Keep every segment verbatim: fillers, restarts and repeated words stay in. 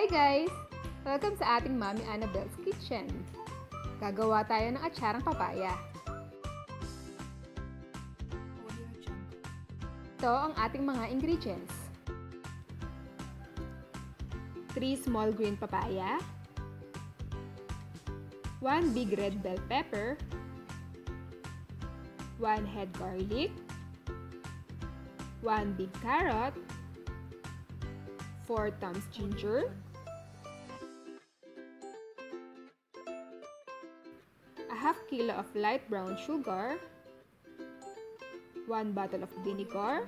Hi guys! Welcome sa ating Mami Annabelle's Kitchen. Gagawa tayo ng atsarang papaya. Ito ang ating mga ingredients. three small green papaya, one big red bell pepper, one head garlic, one big carrot, four thumbs ginger, a half kilo of light brown sugar, one bottle of vinegar,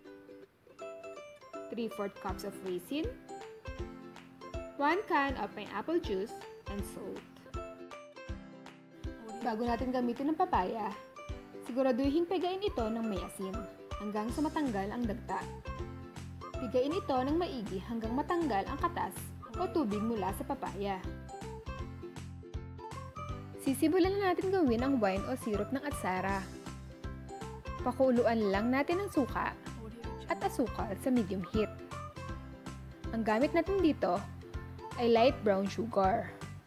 three fourths cups of raisin, one can of pineapple juice, and salt. Bago natin gamitin ng papaya, siguraduhin pigain ito ng may asin hanggang sa matanggal ang dagta. Pigain ito ng maigi hanggang matanggal ang katas o tubig mula sa papaya. Sisimulan na natin gawin ang wine o syrup ng atsara. Pakuluan lang natin ang suka at asukal sa medium heat. Ang gamit natin dito ay light brown sugar.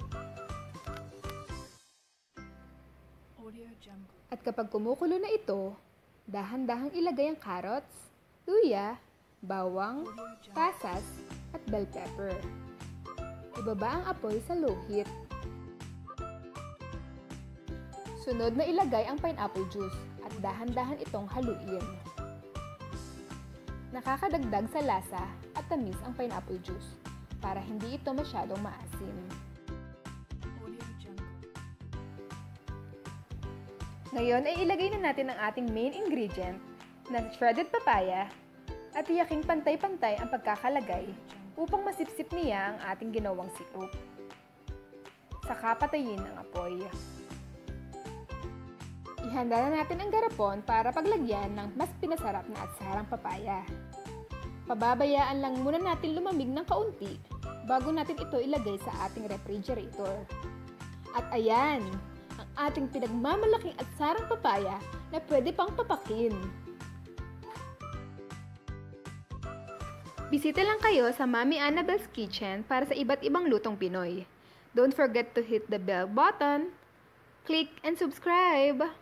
At kapag kumukulo na ito, dahan-dahang ilagay ang carrots, luya, bawang, pasas, at bell pepper. Ibaba ang apoy sa low heat. Sunod na ilagay ang pineapple juice at dahan-dahan itong haluin. Nakakadagdag sa lasa at tamis ang pineapple juice para hindi ito masyadong maasim. Ngayon ay ilagay na natin ang ating main ingredient na shredded papaya at tiyaking pantay-pantay ang pagkakalagay upang masipsip niya ang ating ginawang syrup. Saka patayin ang apoy. Ihanda na natin ang garapon para paglagyan ng mas pinasarap na atsarang papaya. Pababayaan lang muna natin lumamig ng kaunti bago natin ito ilagay sa ating refrigerator. At ayan, ang ating pinagmamalaking atsarang papaya na pwede pang papakin. Bisita lang kayo sa Mami Annabelle's Kitchen para sa iba't ibang lutong Pinoy. Don't forget to hit the bell button, click and subscribe!